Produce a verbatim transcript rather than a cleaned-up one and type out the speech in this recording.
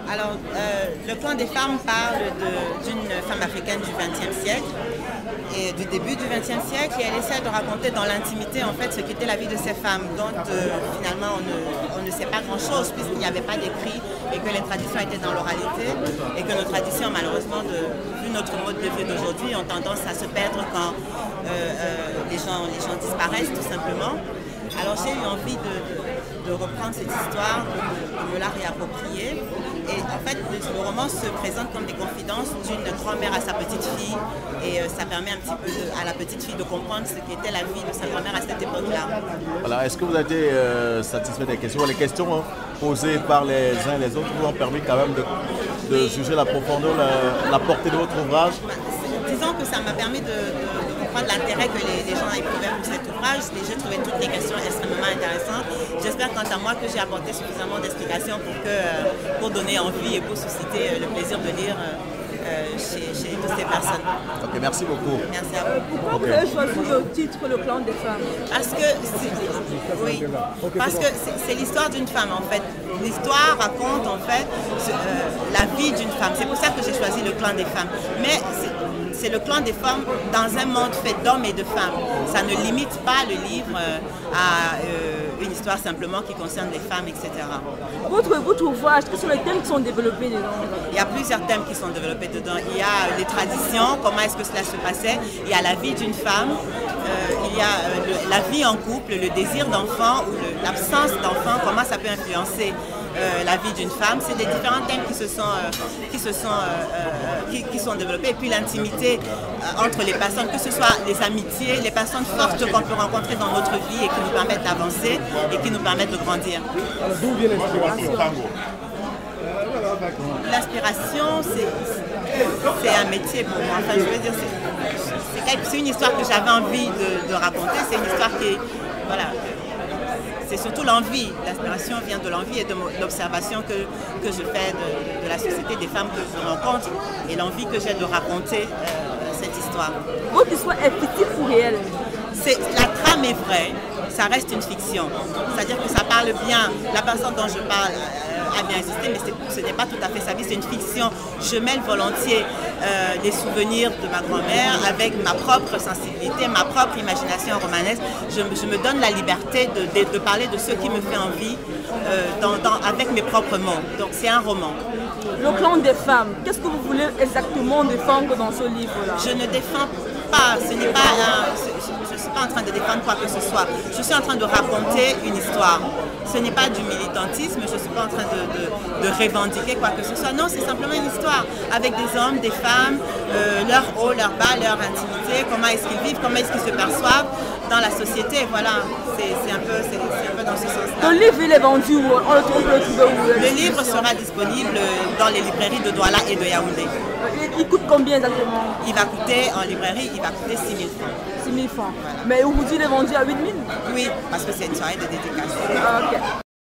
Alors, euh, le clan des femmes parle d'une femme africaine du vingtième siècle et du début du vingtième siècle, et elle essaie de raconter dans l'intimité en fait ce qu'était la vie de ces femmes, dont euh, finalement on ne, on ne sait pas grand-chose puisqu'il n'y avait pas d'écrit et que les traditions étaient dans l'oralité et que nos traditions malheureusement, de, vu notre mode de vie d'aujourd'hui, ont tendance à se perdre quand euh, euh, les, gens, les gens disparaissent tout simplement. Alors j'ai eu envie de, de, de reprendre cette histoire, de, de me la réapproprier. Et en fait, le, le roman se présente comme des confidences d'une grand-mère à sa petite-fille. Et euh, ça permet un petit peu de, à la petite-fille de comprendre ce qu'était la vie de sa grand-mère à cette époque-là. Voilà, est-ce que vous avez été euh, satisfait des questions? Les questions hein, posées par les uns et les autres vous ont permis quand même de, de oui. juger la profondeur, la, la portée de votre ouvrage? Disons que ça m'a permis de, de, de comprendre l'intérêt que les, les gens éprouvaient pour cet ouvrage. Et j'ai trouvé toutes les questions extrêmement intéressantes. J'espère quant à moi que j'ai apporté suffisamment d'explications pour, que, pour donner envie et pour susciter le plaisir de lire euh, chez, chez toutes ces personnes. Ok, merci beaucoup. Merci à vous. Pourquoi okay. vous avez choisi le titre Le clan des femmes? Parce que oui, parce que c'est l'histoire d'une femme en fait. L'histoire raconte en fait euh, la vie d'une femme. C'est pour ça que j'ai choisi le clan des femmes. Mais c'est le clan des femmes dans un monde fait d'hommes et de femmes. Ça ne limite pas le livre à euh, une histoire simplement qui concerne les femmes, et cetera. Votre, votre ouvrage, quels sont les thèmes qui sont développés dedans? Il y a plusieurs thèmes qui sont développés dedans. Il y a les traditions, comment est-ce que cela se passait. Il y a la vie d'une femme. Euh, il y a euh, le, la vie en couple, le désir d'enfant ou l'absence d'enfant, comment ça peut influencer Euh, la vie d'une femme. C'est des différents thèmes qui se sont, euh, qui, se sont, euh, euh, qui, qui sont développés. Et puis l'intimité euh, entre les personnes, que ce soit les amitiés, les personnes fortes qu'on peut rencontrer dans notre vie et qui nous permettent d'avancer et qui nous permettent de grandir. D'où vient l'inspiration? L'inspiration, c'est un métier pour moi. Enfin, je veux dire, c'est une histoire que j'avais envie de, de raconter. C'est une histoire qui est... Voilà, c'est surtout l'envie. L'inspiration vient de l'envie et de l'observation que, que je fais de, de la société, des femmes que je rencontre et l'envie que j'ai de raconter euh, cette histoire. Votre histoire est fictive ou réelle? La trame est vraie, ça reste une fiction. C'est-à-dire que ça parle bien, la personne dont je parle euh, a bien existé, mais ce n'est pas tout à fait sa vie, c'est une fiction. Je mêle volontiers euh, les souvenirs de ma grand-mère avec ma propre sensibilité, ma propre imagination romanesque. Je, je me donne la liberté de, de, de parler de ce qui me fait envie euh, dans, dans, avec mes propres mots. Donc c'est un roman. Le clan des femmes, qu'est-ce que vous voulez exactement défendre dans ce livre-là? Je ne défends pas, ce n'est pas un, je ne suis pas en train de défendre quoi que ce soit. Je suis en train de raconter une histoire. Ce n'est pas du militantisme, je ne suis pas en train de, de, de revendiquer quoi que ce soit. Non, c'est simplement une histoire avec des hommes, des femmes, euh, leur haut, leur bas, leur intimité, comment est-ce qu'ils vivent, comment est-ce qu'ils se perçoivent dans la société. Voilà, c'est un, un peu dans ce sens-là. Le livre, il est vendu où? On le trouve le trouver où? Le livre sera disponible dans les librairies de Douala et de Yaoundé. Il, il coûte combien exactement? Il va coûter, en librairie, il va coûter six mille francs. six mille francs. Voilà. Mais aujourd'hui, il est vendu à huit mille? Oui, parce que c'est une soirée de dédicace. Ah, ok.